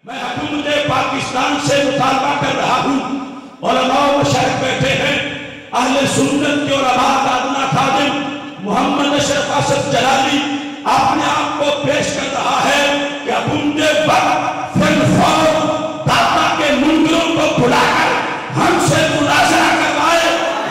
میں حکومت پاکستان سے مطالبہ کر رہا ہوں، علماء و مشائخ بیٹھے ہیں، اہل سنت کے علماء کا ادنا خادم محمد اشرف اسد جلالی اپنے آپ کو پیش کر رہا ہے کہ حکومت وقت فی الفور داتا کے منکروں کو بلا کر ہم سے مناظرہ کروائے۔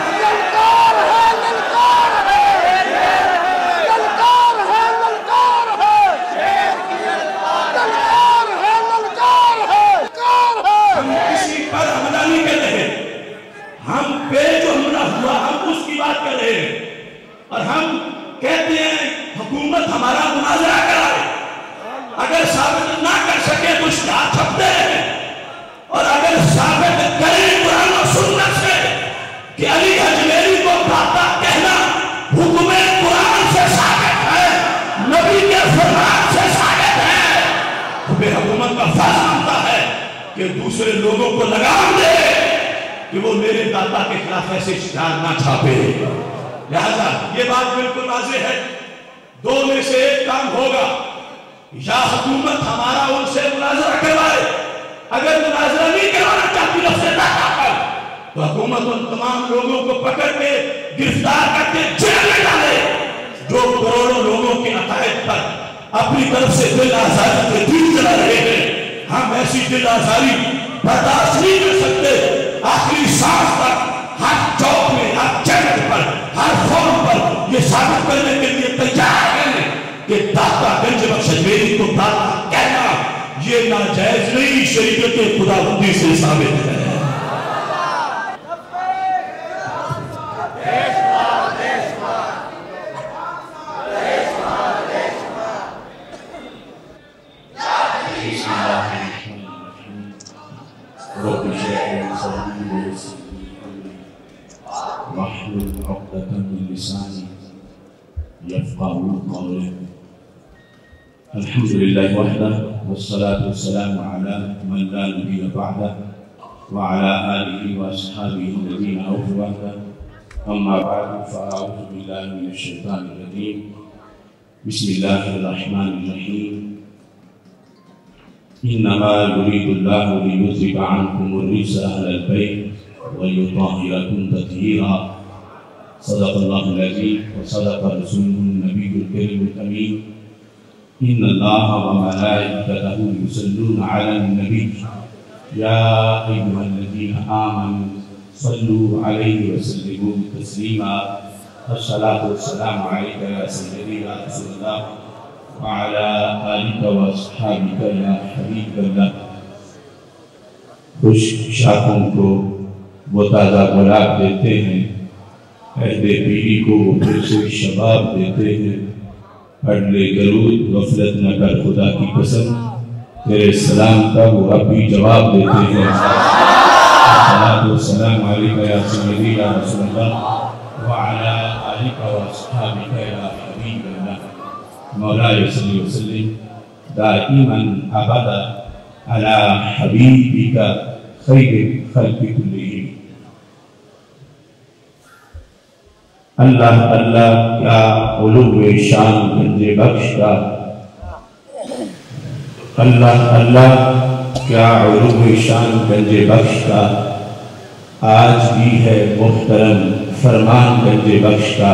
اور ہم کہتے ہیں حکومت ہمارا مناظرہ کرائے، اگر ثابت نہ کر سکے تو اشتہار چھپتے ہیں، اور اگر ثابت کریں قرآن و سنت سے کہ علی حجویری کو داتا کہنا حکم قرآن سے ثابت ہے، نبی کے فرمان سے ثابت ہے، تو پھر حکومت کا فرض بنتا ہے کہ دوسرے لوگوں کو لگام دے کہ وہ میرے داتا کے خلاف ایسے اشتہار نہ چھاپے۔ لہذا یہ بات بالکل واضح ہے، دو میں سے ایک کام ہوگا، یا حکومت ہمارا ان سے مناظرہ کروائے، اگر مناظرہ نہیں کروانا چاہتی لفظ داتا پر تو حکومت ان تمام لوگوں کو پکڑ کے گرفتار کر کے جیل میں ڈالے جو کروڑوں لوگوں کے عقائد پر اپنی طرف سے دل آزاری کے دین چلا رہے ہیں۔ ہم ایسی دل آزاری برداشت نہیں کر سکتے، آخری سانس تک ہر چوک میں، ہر جگہ پر، ہر فورم پر یہ ثابت کرنے کے لیے تیار ہیں کہ داتا گنج بخش حجویری کو داتا کہنا یہ ناجائز نہیں، شریعت خداوندی سے ثابت ہے۔ واحلل عقدة من لساني يفقهوا قولي. الحمد لله وحده والصلاة والسلام على من لا نبي بعده وعلى آله وأصحابه الذين أوفوا وحده. أما بعد فأعوذ بالله من الشيطان الرجيم. بسم الله الرحمن الرحيم. إنما يريد الله ليذهب عنكم الرجس أهل البيت ويطهركم تطهيرا. صدق الله العظيم وصدق رسوله النبي الكريم الأمين. إن الله وملائكته يصلون على النبي يا أيها الذين آمنوا صلوا عليه وسلموا تسليما. الصلاة والسلام عليك يا سيدي يا رسول الله وعلى آلك وأصحابك يا حبيب الله. خوش شاخوں کو وہ تازہ گلاب دیتے ہیں، عہد پیری کو وہ پھر سے شباب دیتے ہیں. پڑھ لے درود غفلت نہ کر خدا کی قسم، تیرے سلام کا وہ اب بھی جواب دیتے ہیں. الصلاۃ والسلام علیک یا سیدی یا رسول اللہ وعلی آلک واصحابک یا حبیب اللہ. مولاي صلی وسلم دائما ابدا علی حبیبک خیر خلق کلہم. اللہ اللہ کیا علو شان گنج بخش کا، اللہ اللہ کیا علو شان گنج بخش کا. آج بھی ہے محترم فرمان گنج بخش کا.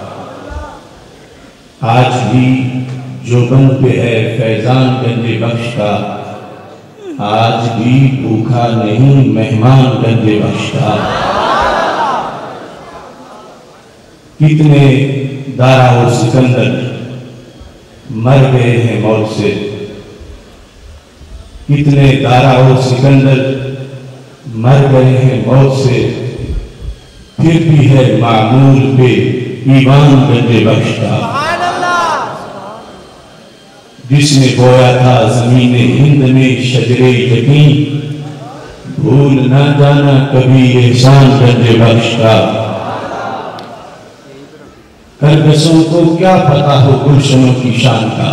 آج بھی جو بند پہ ہے فیضان گنج بخش کا. آج بھی بھوکا نہیں مہمان گنج بخش کا. کتنے دارا اور سکندر مر گئے ہیں موت سے، کتنے دارا اور سکندر مر گئے ہیں موت سے، پھر بھی ہے معمول پہ ایمان گنج بخش کا. جس نے بویا تھا زمین ہند میں شجر یقین، بھول نہ جانا کبھی احسان گنج بخش کا. کرگسوں کو کیا پتا ہو گلشنوں کی شان کا.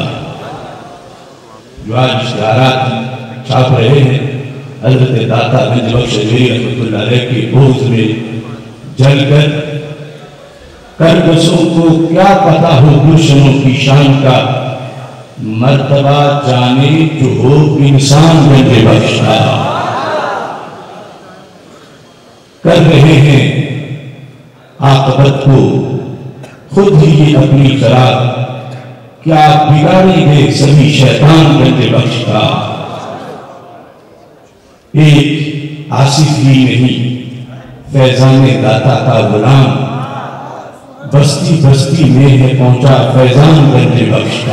جو آج اشتہارات چھاپ رہے ہیں حضرت داتا گنج بخش حجویری رحمۃ اللہ علیہ کے بوجھ میں جل کر، کرگسوں کو کیا پتا ہو گلشنوں کی شان کا. مرتبہ جانے جو ہو انسان بننے بخشتا کر رہے ہیں عاقبت کو خود ہی اپنی طرح کیا بگاڑیں گے سبھی شیطان بننے بخشتا ایک آصف ہی نہیں فیضان داتا کا غلام بستی بستی میں ہے پہنچا فیضان بننے بخشتا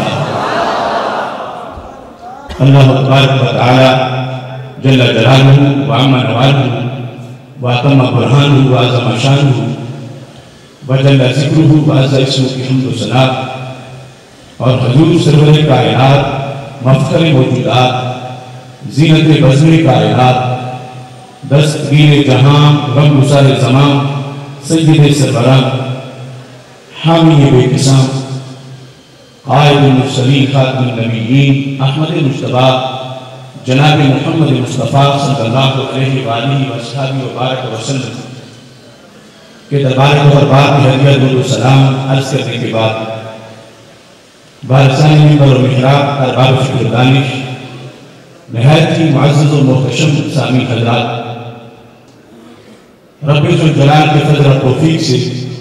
اللہ تبارک و تعالی جل جلالہ وعم نوالہ واتم برہانہ وعظم شانہ وجل ذکرہ وعز اسمہ کی حمد و ثنا اور حضور سرور کائنات مفخر موجودات زینت بزم کائنات دستگیر جہاں غم گسار زمان سید سربراہ حامی بے قسام قائد المرسلین خاتم النبیین احمد مصطفیٰ جناب محمد مصطفیٰ صلی اللہ علیہ وآلہ وآلہ وبارک وسلم کے دربار و دربار کی ہدیہ درود و سلام عرض کرنے کے بعد بارسانی منبر و محراب ارباب فکر و دانش نہایت ہی معزز و محتشم سامی حضرات رب الجلال کے فضل و توفیق سے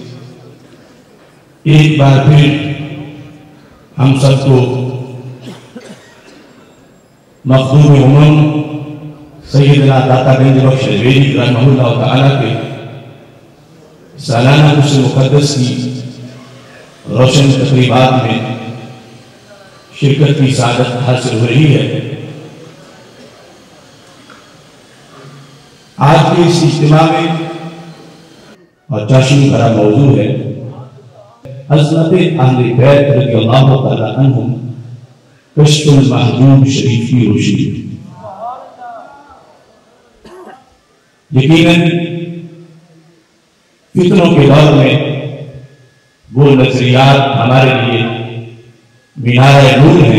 ایک بار پھر ہم سب کو مخدوم امم سیدنا داتا گنج بخش حجویری رحمہ اللہ تعالیٰ کے سالانہ عرس مقدس کی روشن تقریبات میں شرکت کی سعادت حاصل ہو رہی ہے آج کے اس اجتماع میں اور چاشنی بھرا موضوع ہے عظمت اہل بیت رضی اللہ تعالی عنہم کشف المحجوب شریف کی روشنی یقیناً فتنوں کے دور میں وہ نظریات ہمارے لیے مینار نور ہیں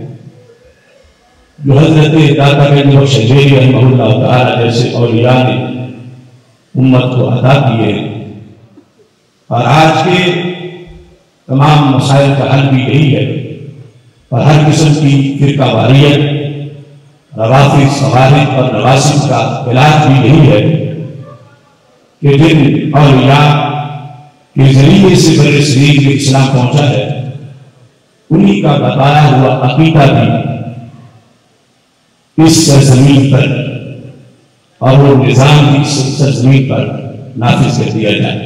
جو حضرت داتا گنج بخش حجویری رحمہ اللہ تعالی جیسے اولیاء نے امت کو عطا کیے ہیں اور آج کے تمام مسائل کا حل بھی یہی ہے اور ہر قسم کی فرقہ واریت روافض خوارج اور نواسب کا علاج بھی یہی ہے کہ جن اولیاء کے ذریعے سے بر صغیر میں اسلام پہنچا ہے انہی کا بتایا ہوا عقیدہ بھی اس سرزمین پر اور وہ نظام بھی اس سرزمین پر نافذ کر دیا جائے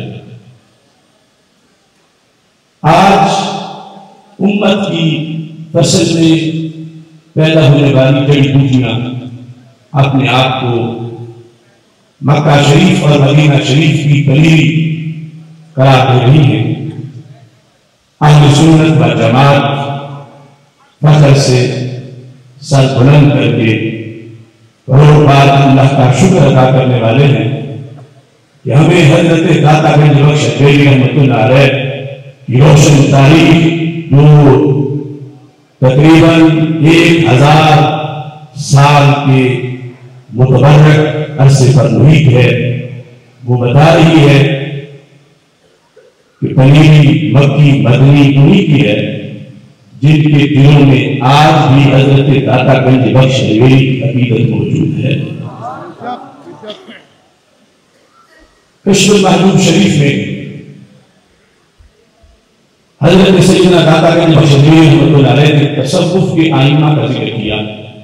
آج امت کی فصل میں پیدا ہونے والی جڑی بوٹیاں اپنے آپ کو مکہ شریف اور مدینہ شریف کی پلیری قرار دے رہی ہیں اہل سنت و جماعت فخر سے سر بلند کر کے روز بار اللہ کا شکر ادا کرنے والے ہیں کہ ہمیں حضرت داتا گنج بخش حجویری رحمۃ اللہ علیہ کی روشن تاریخ جو تقریباً 1000 سال کے متبرک عرصے پر محیط ہے وہ بتا رہی ہے کہ پلیری مکی مدنی انہی کی ہے جن کے دلوں میں آج بھی حضرت داتا گنج بخش حجویری کی عقیدت موجود ہے کشف المحجوب شریف میں حضرت سیدنا داتا گنج بخش حجویری رحمۃ اللہ علیہ نے تصوف کے آئمہ کا ذکر کیا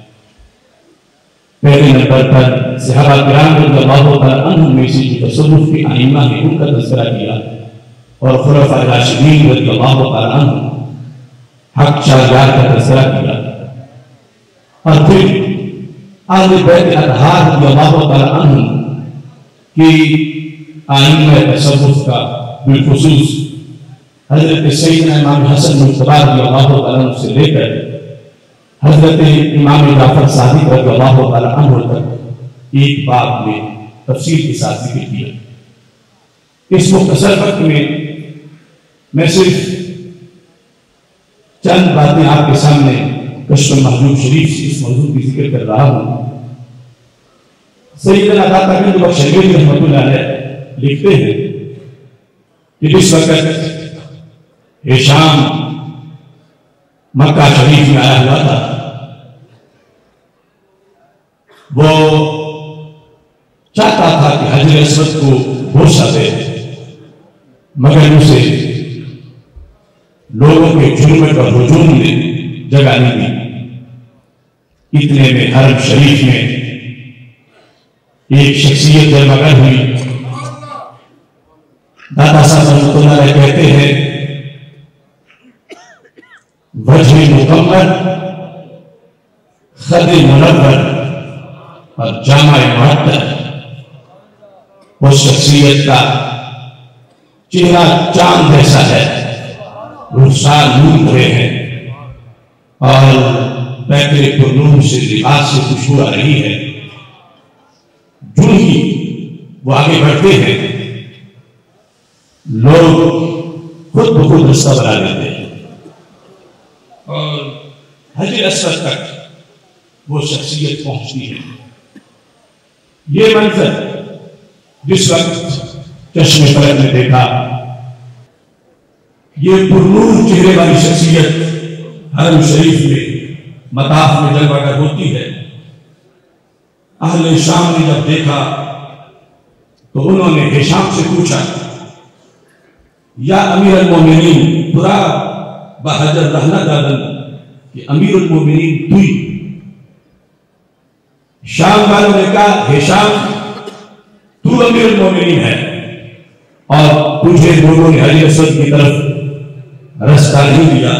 پہلے نمبر پر صحابہ کرام رضی اللہ تعالی عنہم میں سے جو تصوف کے آئمہ نے ان کا تذکرہ کیا اور خلفاء راشدین رضی اللہ تعالی عنہم حق شاہجار کا تذکرہ کیا اور پھر اہل بیت اطہار رضی اللہ تعالی عنہم کی آئمہ تصوف کا بالخصوص حضرت سیدنا امام حسن مجتبی رضی اللہ تعالی عنہ سے لے کر حضرت امام جعفر صادق رضی اللہ تعالی عنہ تک ایک باب میں تفصیل کے ساتھ ذکر کیا اس مختصر وقت میں صرف چند باتیں آپ کے سامنے کشف المحجوب شریف سے اس موضوع کی ذکر کر رہا ہوں سیدنا داتا گنج بخش حجویری رحمۃ اللہ علیہ لکھتے ہیں کہ جس وقت شام مکہ شریف میں آیا ہوا تھا، وہ چاہتا تھا کہ حجر اسود کو بوسہ دے، مگر اسے لوگوں کے جھومٹ اور ہجوم نے جگہ نہیں دی۔ اتنے میں حرم شریف میں ایک شخصیت جلوگر ہوئی۔ دادا صاحب رحمۃ اللہ علیہ کہتے ہیں وجہ مکمل، خد منور اور جامع معطر، اس شخصیت کا چہرہ چاند جیسا ہے، رخسار نور ہوئے ہیں اور پیکرے پر نور سے لباس سے خوشبو آ رہی ہے۔ جو ہی وہ آگے بڑھتے ہیں لوگ خود بخود رستہ بنا لیتے ہیں اور حجر اسود تک وہ شخصیت پہنچتی ہے۔ یہ منظر جس وقت چشم فلک نے دیکھا، یہ پرنور چہرے والی شخصیت حرم شریف میں مطاف میں جلوہ گر ہوتی ہے، اہل شام نے جب دیکھا تو انہوں نے ہشام سے پوچھا یا امیر المومنین ترا بحجر رہنا دادن، کہ امیر المومنین توئی؟ شام والوں نے کہا ہشام تو امیر المومنین ہے اور تجھے لوگوں نے حجر اسود کی طرف رستہ نہیں دیا۔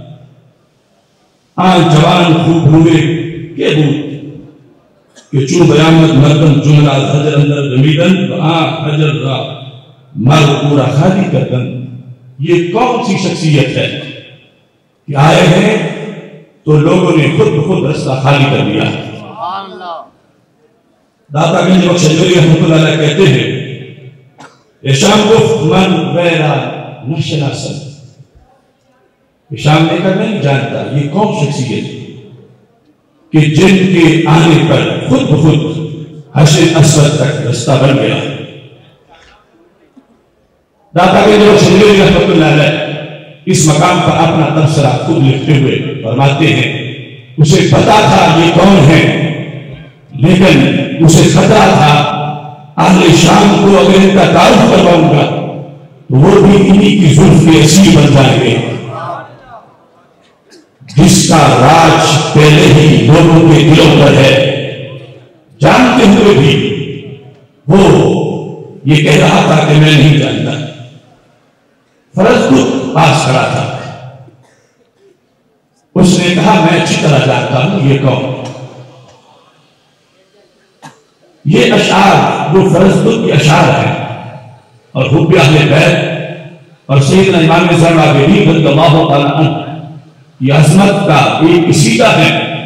آن جوان خوب ہوئے کہ بود کہ چو بیامت مردم جملہ حجر اندر رمیدن و آن حجر را مر پورا خالی کردن۔ یہ کون سی شخصیت ہے کہ آئے ہیں تو لوگوں نے خود بخود رستہ خالی کر دیا۔ داتا گنج بخش اجوری رحمۃ اللہ علیہ کہتے ہیں ہشام گفت من غیرہ نشناسن، ہشام نے کہا نہیں جانتا یہ کون شخصیت کہ جن کے آنے پر خود بخود حجر اسود تک رستہ بن گیا۔ داتا گنج بخش اجوری رحمۃ اللہ علیہ اس مقام پر اپنا تبصرہ خود لکھتے ہوئے فرماتے ہیں اسے پتا تھا یہ کون ہے، لیکن اسے خطرہ تھا اہل شام کو اگر ان کا تعارف کرواؤں گا تو وہ بھی انہی کی زلف کے اسیر بن جائیں گے، جس کا راج پہلے ہی لوگوں کے دلوں پر ہے۔ جانتے ہوئے بھی وہ یہ کہہ رہا تھا کہ میں نہیں جانتا۔ فرزدق پاس کھڑا تھا، اس نے کہا میں اچھی طرح جانتا ہوں یہ کون۔ یہ اشعار جو فرزدق کے اشعار ہیں اور حب اہل بیت اور سیدنا امام زین العابدین رضی اللہ تعالیٰ عنہ یہ عظمت کا ایک قصیدہ ہے۔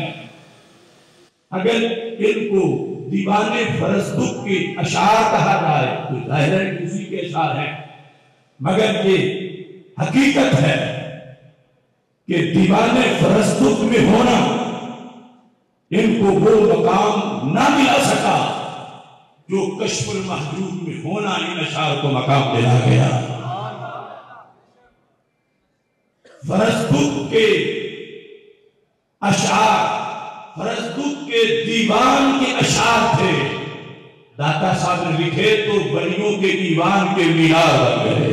اگر ان کو دیوان فرزدق کے اشعار کہا جائے تو ظاہر ہے کہ اسی کے اشعار ہیں، مگر یہ حقیقت ہے کہ دیوان فرزدق میں ہونا ان کو وہ مقام نہ ملا سکا جو کشف المحجوب میں ہونا ان اشعار کو مقام دلا گیا۔ فرزدق کے اشعار فرزدق کے دیوان کے اشعار تھے، داتا صاحب نے لکھے تو بڑیوں کے دیوان کے مینار بن گئے۔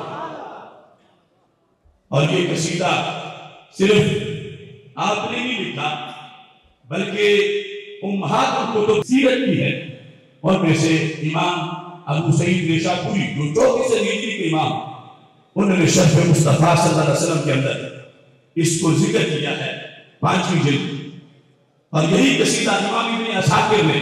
اور یہ قصیدہ صرف آپ نے نہیں لکھا بلکہ امہات الکتب سیرت کی ہے، اور میں سے امام ابو سعید نیشاپوری جو 34 ہجری کے امام، انہوں نے شرح مصطفیٰ صلی اللہ علیہ وسلم کے اندر اس کو ذکر کیا ہے 5ویں جلد، اور یہی قصیدہ امام ابن عساکر نے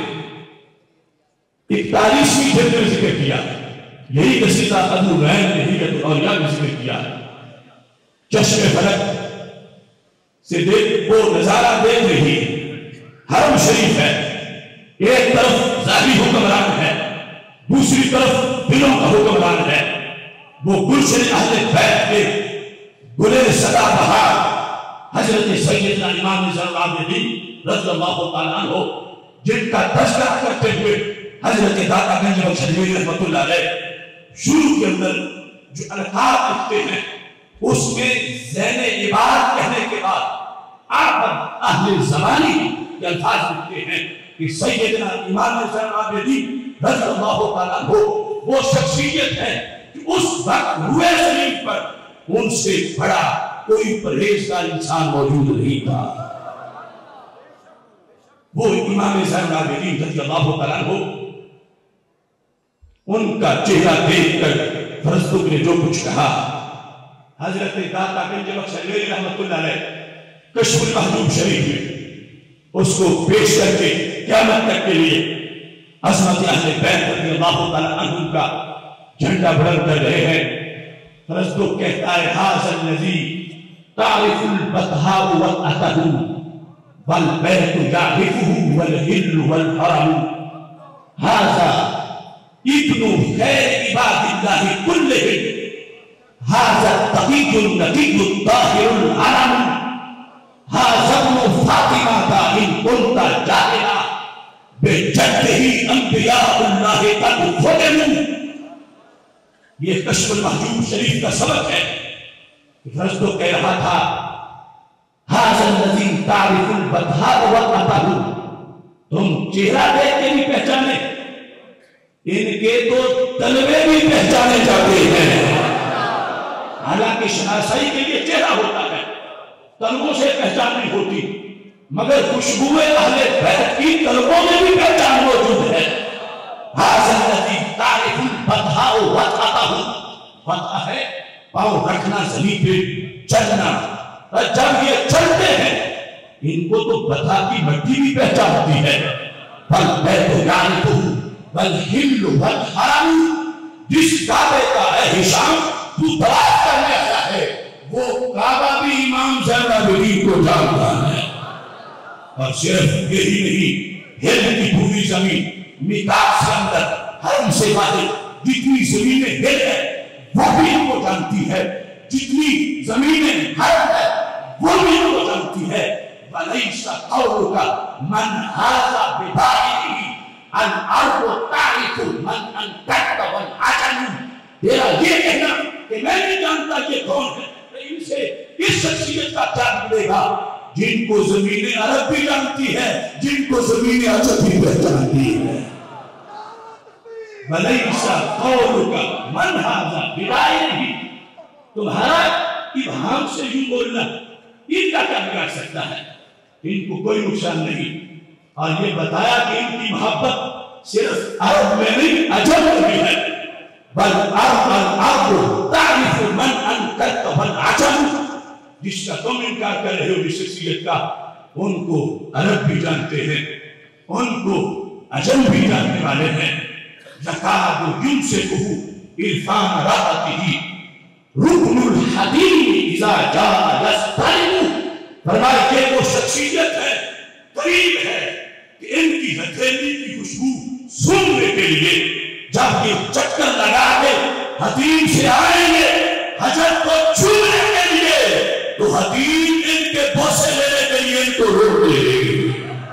41ویں جلد میں ذکر کیا، یہی قصیدہ ابو نعیم نے حلیۃ الاولیاء میں ذکر کیا۔ چشم فلک سے وہ نظارہ دیکھ رہی حرم شریف ہے، ایک طرف ظاہری حکمران ہے، دوسری طرف دلوں کا حکمران ہے، وہ گلشن اہل بیت کے گلے سدا بہار حضرت سیدنا امام زین العابدین رضی اللہ تعالیٰ عنہ جن کا تذکرہ کرتے ہوئے حضرت داتا گنج بخش اجوری رحمۃ اللہ علیہ شروع کے اندر جو القاب لکھتے ہیں اس میں زین عباد کہنے کے بعد آپ اہل زمانی کے الفاظ لکھتے ہیں کہ سیدنا امام حسین عابدین رضی اللہ تعالیٰ عنہ وہ شخصیت ہے کہ اس وقت روئے زمین پر ان سے بڑا کوئی پرہیزگار انسان موجود نہیں تھا. وہ امام حسین عابدین رضی اللہ تعالیٰ عنہ ان کا چہرہ دیکھ کر فرزدق نے جو کچھ کہا، حضرت داتا گنج بخش علیہ رحمت اللہ علیہ کشف المحجوب شریف میں اس کو پیش کر کے قیامت تک کے لیے عظمت اہل بیت رضی اللہ تعالیٰ عنہ کا جھنڈا بلند کر رہے ہیں. فرزدق کہتا ہے ھذا الذی تعرف البطحاء وطأتہ والبیت یعرفہ والحل والحرم ھذا ابن خیر عباد اللہ کلہم ھذا التقی النقی الطاہر العلم ھذا ابن فاطمہ ان کنت جاہلا بجدہ انبیاء اللہ قد ختموا. یہ کشف المحجوب شریف کا سبق ہے. فرزدق کہہ رہا تھا ھذا الذی تعرف البطحاء وطأتہ، تم چہرہ دیکھ کے بھی پہچانے، ان کے تو تلوے بھی پہچانے جاتے ہیں. حالانکہ شناسائی کے لیے چہرہ ہوتا ہے، تلووں سے پہچان نہیں ہوتی، مگر خوشبو اہل بیت کی تلووں میں بھی پہچان موجود ہے. ھذا الذی تعرف البطحاء وطأتہ، وطأ ہے پاؤں رکھنا زمین پہ چلنا. جب یہ چلتے ہیں ان کو تو بطحا کی مٹی بھی پہچانتی ہے. والبیت یعرفہ والحل والحرم، جس کعبے کا ہے ہشام تو تلاش کرنے آیا ہے وہ کعبہ بھی امام زین العابدین کو جانتا ہے. اور صرف یہی نہیں، ہل کی پوری زمین میقات سے اندر حرم سے باہر جتنی زمینیں ہل ہے وہ بھی ان کو جانتی ہے، جتنی زمینیں حرم ہے وہ بھی ان کو جانتی ہے. وَلَيْسَ قَوْلُكَ مَنْ هَذَا بِبَعِدِهِ الْأَرْضُ تَعْرِفُ مَنْ أَنْكَرْتَ وَالْعَجَمُ. تیرا یہ کہنا کہ میں نہیں جانتا یہ کون ہے، ان سے اس شخصیت کا کیا ملے گا جن کو زمین عرب بھی جانتی ہے، جن کو زمین عجم بھی پہچانتی ہے. وَلَيْسَ قَوْلُكَ مَنْ هَذَا بِبَعِدِهِ، تمہارا ابہام سے یوں بولنا ان کا کیا بگاڑ سکتا ہے؟ ان کو کوئی نقصان نہیں. اور یہ بتایا کہ ان کی محبت صرف عرب میں نہیں عجم میں بھی ہے. بل الارض تعرف من انکرت والعجم، جس کا تم انکار کر رہے ہو اس شخصیت کا، ان کو عرب بھی جانتے ہیں، ان کو عجم بھی جاننے والے ہیں. یکاد یمسکہ عرفان راحتہ رکن الحدیم اذا جاء یستلم. فرمائے کہ وہ شخصیت ہے، قریب ہے کہ ان کی ہتھیلی کی خوشبو سننے کے لیے جب یہ چکر لگا کے حدیم سے آئیں گے حجر کو چھونے کے لیے تو حدیم ان کے بوسے لینے کے لیے ان کو روک دے گی.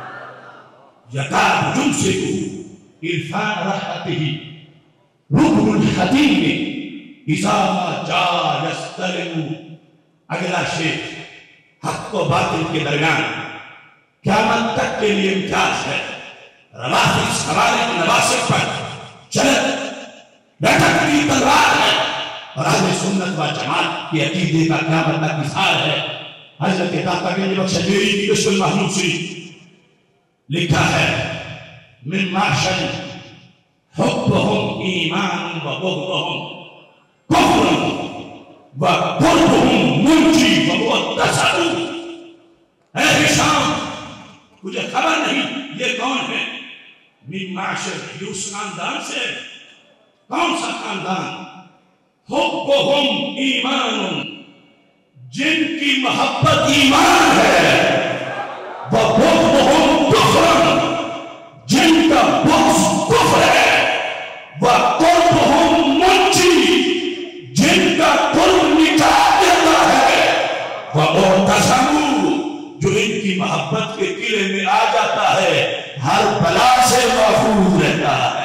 یکاد یمسکہ عرفان راحتہ رکن الحدیم اذا جاء یستلم. اگلا شیخ حق و باطل کے درمیان قیامت تک کے لیے امتیاز ہے. روافض خوارج نواسب پر چلت لٹکتی تلوار ہے اور اہل سنت و جماعت کی عقیدے کا قیامت تک اظہار ہے. حضرت داتا گنج بخش علیہ کی کشف المحجوب شریف لکھا ہے من معشر حبهم ایمان و بغضهم کفر وَقُرْبُهُمْ مُنْجِي وَمُوَدَّسَتُ. اے ہشام مجھے خبر نہیں یہ کون ہے. من معاشر، یہ اس خاندان سے. کون سا خاندان؟ حُبُّهُمْ ایمان، جن کی محبت ایمان ہے. وَبُغْضُهُمْ کفر، جن کا بغض کفر ہے. وَقُرْبُهُمْ مُنْجِي، جن کا قرب نکال دیتا ہے. وَمُعْتَصَمُوا، جو ان کی محبت کے قلعے میں آ جاتا ہے ہر بلا سے محفوظ رہتا ہے.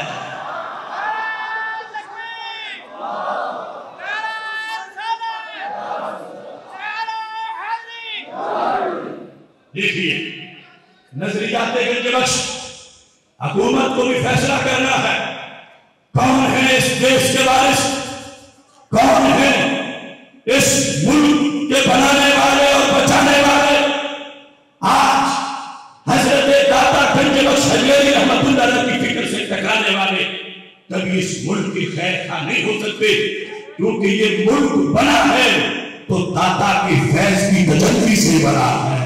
حکومت کو بھی فیصلہ کرنا ہے کون ہے اس دیش کے وارث، کون ہے اس ملک کے بنانے والے اور بچانے والے۔ آج حضرت داتا گنج بخش حجویری رحمت اللہ علیہ کی فکر سے ٹکرانے والے کبھی اس ملک کی خیر خواہ نہیں ہو سکتے، کیونکہ یہ ملک بنا ہے تو داتا کی فیض کی تجلی سے بنا ہے۔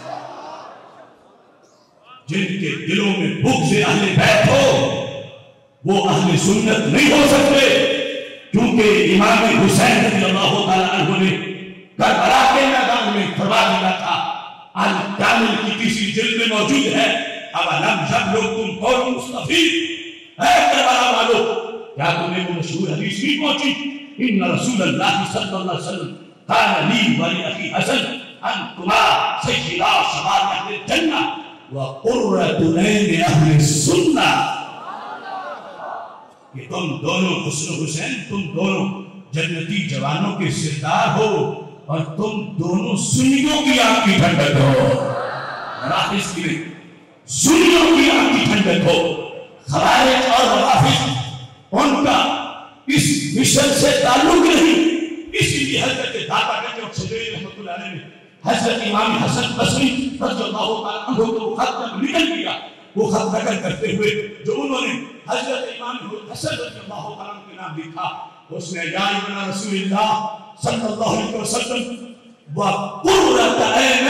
جن کے دلوں میں بغض اہل بیت ہو وہ اہل سنت نہیں ہو سکتے، کیونکہ امام حسین رضی اللہ تعالیٰ عنہ نے کربلا کے میدان میں فرما دیا تھا، الکامل کی تیسری جلد میں موجود ہے، اولم یبلغکم قول مصطفی، اے کربلا والو کیا تمہیں وہ مشہور حدیث نہیں پہنچی، ان رسول اللہ صلی اللہ علیہ وسلم قال لی ولی اخی حسن انتما سیدا شباب اہل الجنہ وقرۃ عین اہل السنہ، کہ تم دونوں حسن و حسین، تم دونوں جنتی جوانوں کے سردار ہو اور تم دونوں سنیوں کی آنکھ کی ٹھنڈک ہو، رافض کی نہیں، سنیوں کی آنکھ کی ٹھنڈک ہو۔ خوارج اور رافض ان کا اس مشن سے تعلق نہیں، اسی لیے حضرت داتا گنج بخش حجویری رحمۃ اللہ علیہ نے حضرت امام حسن بصری رضی اللہ تعالیٰ عنہ کو خط نقل کیا، وہ خط نقل کرتے ہوئے جو انہوں نے حضرت امام حسن رضی اللہ تعالیٰ عنہ کے نام لکھا، اس نے یا ابن رسول اللہ صلی اللہ علیہ وسلم وقرۃ عین،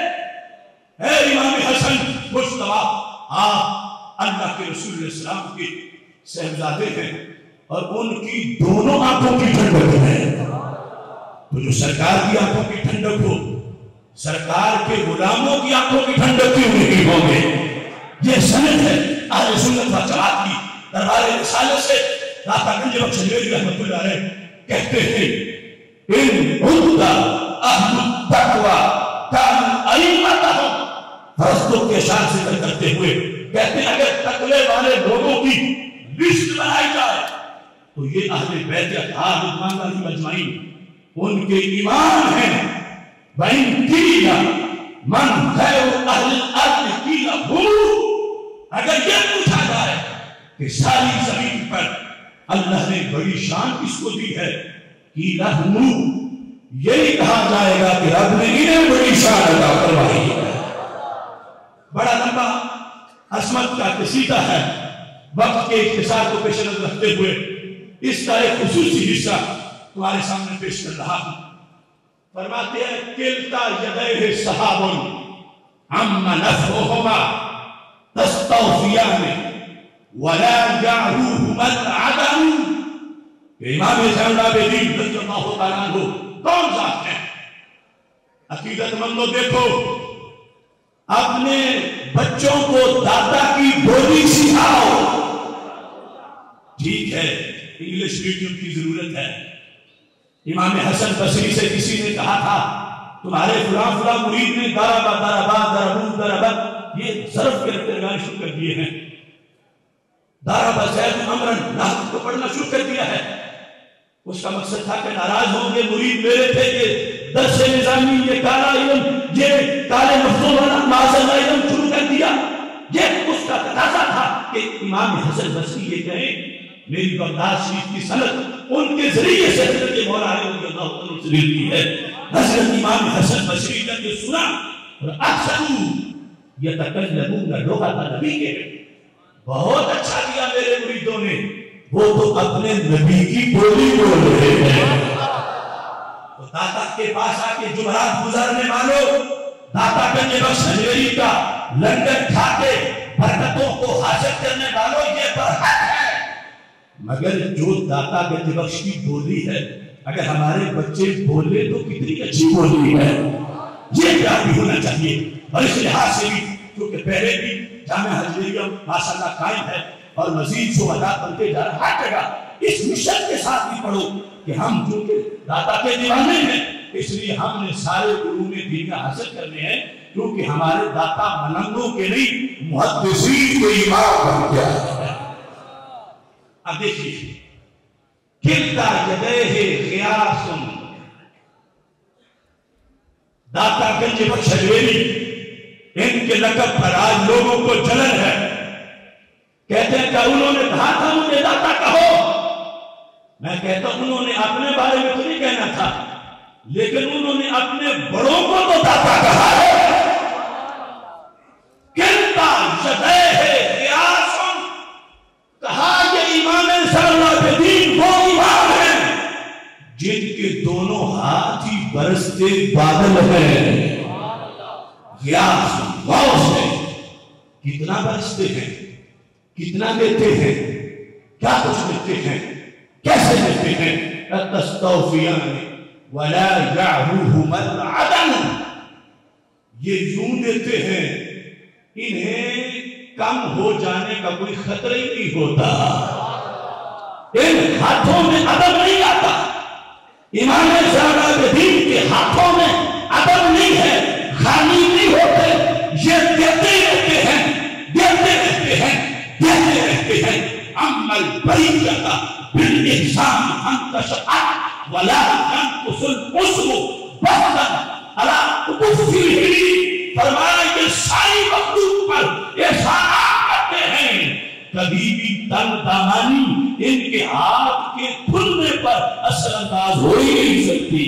اے امام حسن مجتبیٰ، آپ اللہ کے رسول علیہ السلام کے صاحبزادے ہیں اور ان کی دونوں آنکھوں کی ٹھنڈک ہے۔ تو جو سرکار کی آنکھوں کی ٹھنڈک ہو، سرکار کے غلاموں کی آنکھوں کی ٹھنڈک کیوں نہیں ہوں گے؟ یہ سند ہے اہل سنت و جماعت کی۔ دربار رسالت سے داتا گنج بخش حجویری رحمۃ اللہ علیہ کہتے ہیں ان عدت اہل التقوی کانوا ائمتہم، فرشتوں کے شان سے ذکر کرتے ہوئے کہتے ہیں اگر تقوی والے لوگوں کی لسٹ بنائی جائے تو یہ اہل بیت اطہار رضوان اللہ اجمعین ان کے امام ہیں۔ وَإِن قِيلَ مَنْ خَيْرُ أَهْلِ الْأَرْضِ قِيلَ هُوَ، اگر یہ پوچھا جائے کہ ساری زمین پر اللہ نے بڑی شان کس کو دی ہے، قِيلَ هُوَ، یہی کہا جائے گا کہ رب نے انہیں بڑی شان عطا فرمائی ہے۔ بڑا لمبا عظمت کا قصیدہ ہے، وقت کے اختصار کو پیش نظر رکھتے ہوئے اس کا ایک خصوصی حصہ تمہارے سامنے پیش کر رہا ہوں۔ فرماتے ہیں کلتا یدیہ سحاب عم نفعہما تستوفیان ولا یعروہما العدم، کہ امام زین العابدین رضی اللہ تعالیٰ عنہ کون ذات ہیں؟ عقیدت مندو دیکھو، اپنے بچوں کو دادا کی بولی سکھاؤ۔ ٹھیک ہے انگلش میڈیم کی ضرورت ہے، امام حسن بصری سے کسی نے کہا تھا تمہارے فلاں فلاں مرید نے ضربا ضربا ضربو ضربا یہ ضرب کے رکھتے لگانے شروع کر دیے ہیں، ضربا زید امرن نحو کو پڑھنا شروع کر دیا ہے۔ اس کا مقصد تھا کہ ناراض ہوں گے مرید میرے تھے کہ درس نظامی یہ کالا علم، یہ کالے لفظوں والا معاذ علم شروع کر دیا۔ یہ اس کا تقاضا تھا کہ امام حسن بصری یہ کہیں میری بغداد شریف کی سند ان کے ذریعے سے حضرت مولا علی رضی اللہ عنہ سے ملتی ہے۔ حضرت امام حسن بصری نے یہ سنا اور احسنوا یتکلمون لغۃ نبی کے، بہت اچھا کیا میرے مریدوں نے، وہ تو اپنے نبی کی بولی بول رہے ہیں۔ تو داتا کے پاس آ کے جمعرات گزارنے والوں، داتا گنج بخش حجویری کا لنگر کھا کے برکتوں کو حاصل کرنے والوں، یہ برحق ہے، مگر جو داتا گنج بخش کی بولی ہے اگر ہمارے بچے بولے تو کتنی اچھی بولی ہے، یہ کیا بھی ہونا چاہیے۔ اور اس لحاظ سے بھی کیونکہ پہلے بھی جامعہ حجویریہ ماشاءاللہ قائم ہے اور مزید شہداء بنتے جا رہا ہر جگہ، اس مشن کے ساتھ بھی پڑھو کہ ہم چونکہ داتا کے دیوانے ہیں اس لیے ہم نے سارے علوم دین حاصل کرنے ہیں، کیونکہ ہمارے داتا ملنگوں کے نہیں محدثین کے امام بن گیا ہے۔ اب دیکھیے کلتا یدیہ غیاث، داتا گنج بخش حجویری ان کے لقب پر آج لوگوں کو جلن ہے، میں کہتا ہوں انہوں نے اپنے بارے میں تو نہیں کہنا تھا، لیکن انہوں نے اپنے بڑوں کو تو داتا کہا ہے۔ کلتا یدیہ غیاث، کہا یہ امام زین العابدین وہ امام ہیں جن کے دونوں ہاتھ ہی برستے بادل ہیں۔ غیاث غوث ہے، کتنا برستے ہیں، کتنا دیتے ہیں، کیا کچھ دیتے ہیں، کیسے دیتے ہیں۔ تستوفیان ولا یعروہما العدم، یہ یوں دیتے ہیں انہیں کم ہو جانے کا کوئی خطرہ ہی نہیں ہوتا، ان ہاتھوں میں عدم نہیں آتا۔ امام زین العابدین کے ہاتھوں میں عدم نہیں ہے، خالی نہیں ہوتے، یہ دیتے رہتے ہیں، دیتے رہتے ہیں، دیتے رہتے ہیں۔ اما البریۃ بالاحسان ان تشاء ولا ينقص العسر بسطا على قطفه، فرمایا یہ ساری مخلوق پر احسانات کرتے ہیں، کبھی بھی تن دامانی ان کے ہاتھ کے کھلنے پر اثر انداز ہو ہی نہیں سکتی۔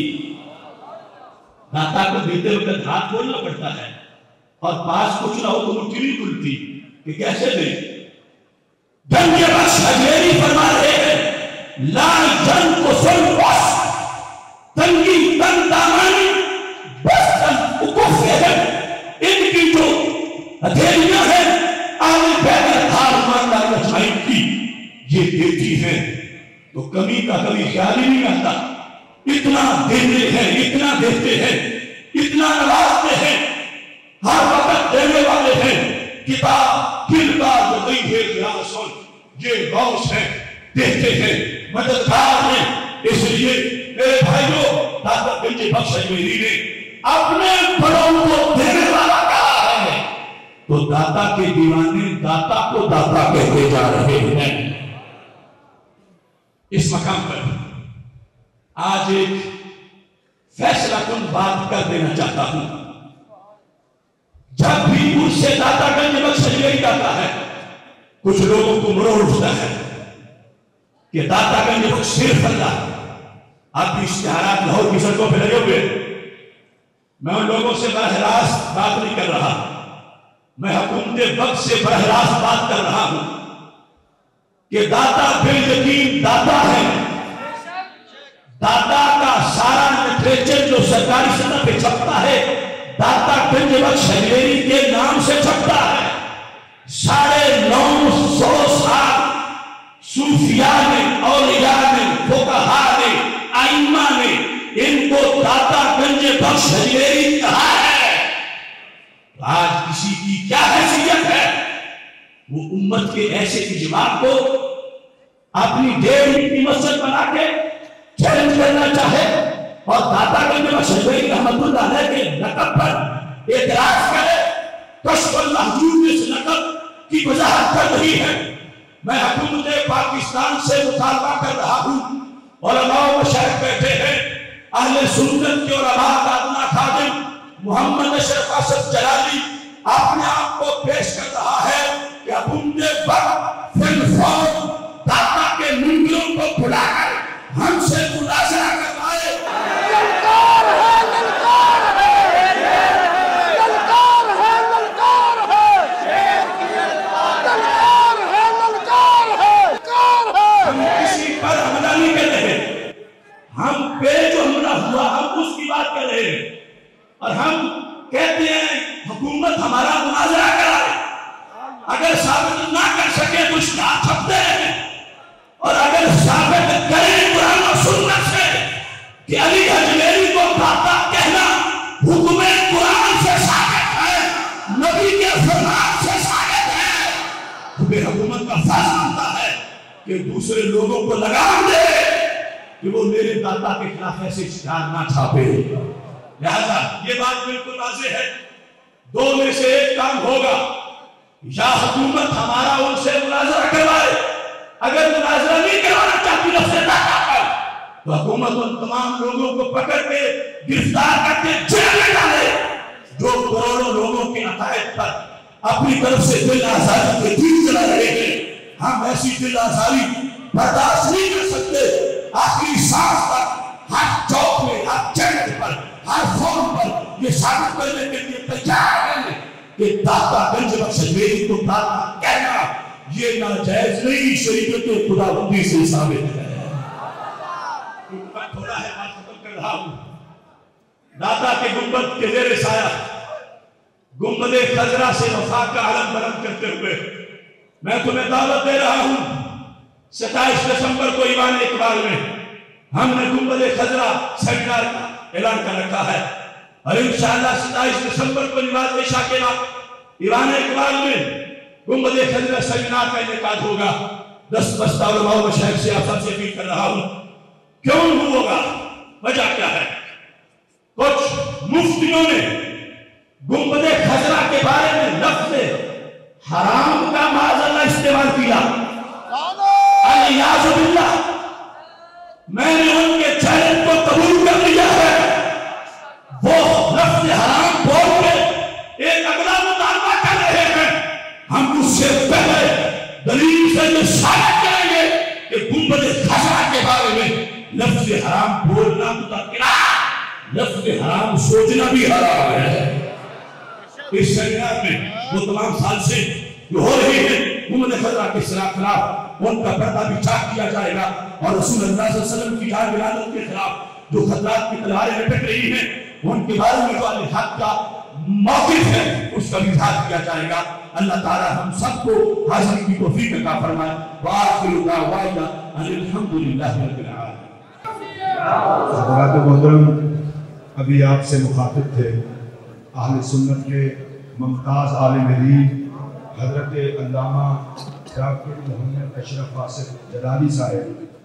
داتا کو دیتے وقت ہاتھ کھولنا پڑتا ہے، اور پاس کچھ نہ ہو تو مٹھی نہیں کھلتی کہ کیسے دیں۔ گنج بخش حجویری فرما رہے ہیں لا ينقص العسر، تنگی تن دامانی بسطا اکفہم، ان کی جو ہتھیلیاں ہیں آنے پیدر تھار مانگا رچائیں کی یہ دیتی ہیں تو کمی کا کبھی خیال ہی نہیں آتا۔ اتنا دیتے ہیں، اتنا دیتے ہیں، اتنا نوازتے ہیں، ہر وقت دینے والے ہیں۔ کتاب کردار جو گئی ہے غیاث، یہ غوث ہیں، دیتے ہیں، مددگار ہیں۔ اس لیے میرے بھائیوں، داتا گنج بخش حجویری نے اپنے بڑوں کو دینے والا کہا ہے، تو داتا کے دیوانے داتا کو داتا کہتے جا رہے ہیں۔ اس مقام پر آج ایک فیصلہ کن بات کر دینا چاہتا ہوں۔ جب بھی اس سے داتا گنج بخش حجویری جاتا ہے، کچھ لوگوں کو مروڑ اٹھتا ہے کہ داتا گنج بخش صرف اللہ۔ آپ بھی اشتہارات لاہور کی سڑکوں پہ لگے ہوئے، میں ان لوگوں سے براہ راست بات نہیں کر رہا، میں حکومت وقت سے براہ راست بات کر رہا ہوں کہ داتا بالیقین داتا ہے۔ داتا کا سارا لٹریچر جو سرکاری سطح پہ چھپتا ہے داتا گنج بخش حجویری کے نام سے چھپتا ہے۔ 950 سال صوفیاء نے، اولیاء نے، فقہاء نے، ائمہ نے ان کو داتا گنج بخش حجویری کہا ہے۔ آج کسی کی کیا حیثیت ہے وہ امت کے ایسے اجماع کو اپنی 1.5 کی مسجد بنا کے چیلنج کرنا چاہے اور داتا گنج بخش حجویری رحمت اللہ علیہ کے لقب پر اعتراض کرے۔ کشف المحجوب میں اس لقب کی وضاحت کر رہی ہے۔ میں حکومت پاکستان سے مطالبہ کر رہا ہوں، علماء و مشائخ بیٹھے ہیں، اہل سنت کے علماء کا ادنا خادم محمد اشرف اسد جلالی اپنے آپ کو پیش کر رہا ہے کہ حکومت وقت فی الفور داتا کے منبروں کو بلا کر ہم سے مناظرہ کروائے۔ للکار ہے، للکار ہے، للکار ہے، للکار ہے، للکار ہے، للکار ہے، للکار ہے۔ ہم کسی پر حملہ نہیں کر رہے، ہم پہ جو حملہ ہوا ہم اس کی بات کر رہے ہیں، اور ہم کہتے ہیں حکومت ہمارا مناظرہ کرائے، اگر ثابت نہ کر سکے تو اشتہار چھپتے ہیں، اور اگر ثابت کریں قرآن و سنت سے کہ علی حجویری کو داتا کہنا حکم قرآن سے ثابت ہے، نبی کے فرمان سے ثابت ہے، تو پھر حکومت کا فرض بنتا ہے کہ دوسرے لوگوں کو لگام دے کہ وہ میرے داتا کے خلاف ایسے اشتہار نہ چھاپے۔ لہذا یہ بات بالکل واضح ہے، دو میں سے ایک کام ہوگا، یا حکومت ہمارا ان سے مناظرہ کروائے، اگر مناظرہ نہیں کروانا چاہتی لفظ داتا پر تو حکومت ان تمام لوگوں کو پکڑ کے گرفتار کر کے جیل میں ڈالے جو کروڑوں لوگوں کے عقائد پر اپنی طرف سے دل آزاری کے دین چلا رہے ہیں۔ ہم ایسی دل آزاری برداشت نہیں کر سکتے۔ آخری سانس تک ہر چوک میں، ہر چینل پر، ہر فون پر یہ ثابت کرنے کے لیے تیار ہیں کہ داتا گنج بخش میری کو داتا کہنا یہ ناجائز نہیں، شریعت خداوندی سے ثابت ہے۔ تھوڑا ہے بات ختم کر رہا ہوں۔ داتا کے گنبد کے زیر سایہ گنبد خضرا سے وفا کا علم بلند کرتے ہوئے میں تمہیں دعوت دے رہا ہوں۔ 27 دسمبر کو ایوان اقبال میں ہم نے گنبد خضرا سیمینار کا اعلان کر رکھا ہے، اور انشاءاللہ 27 دسمبر کو نماز عشاء کے بعد ایوان اقبال میں گنبد خضرا سیمینار کا انعقاد ہوگا۔ 10 بستہ علماء و مشائخ سے آپ سے اپیل کر رہا ہوں، کیوں ہوگا؟ وجہ کیا ہے؟ کچھ مفتیوں نے گنبد خضرا کے بارے میں لفظ حرام کا معاذاللہ استعمال کیا، الیاذ باللہ۔ میں نے ان کے چیلنج کو قبول کر لیا ہے، وہ لفظ حرام بول کے ایک اگلا مطالبہ کر رہے ہیں، ہم اس سے پہلے دلیل سے یہ ثابت کریں گے کہ گنبد خضرا کے بارے میں لفظ حرام بولنا متقرہ، لفظ حرام سوچنا بھی حرام ہے۔ اس سیمینار میں وہ تمام سال سے جو ہو رہی ہے گنبد خضرا کے خلاف ان کا پردہ بھی چاک کیا جائے گا، اور رسول اللہ صلی اللہ علیہ وسلم کی جان ولادت کے خلاف جو خطرات کی تلواریں لٹک رہی ہیں ان کے بارے میں جو الحق کا موقف ہے اس کا بھی اظہار کیا جائے گا۔ اللہ تعالی ہم سب کو حاضری کی توفیق عطا فرمائے۔ وآخر دعوانا ان الحمدللہ رب العالمین۔ حضرات محترم، ابھی آپ سے مخاطب تھے اہل سنت کے ممتاز عالم دین حضرت علامہ ڈاکٹر محمد اشرف آصف جلالی صاحب،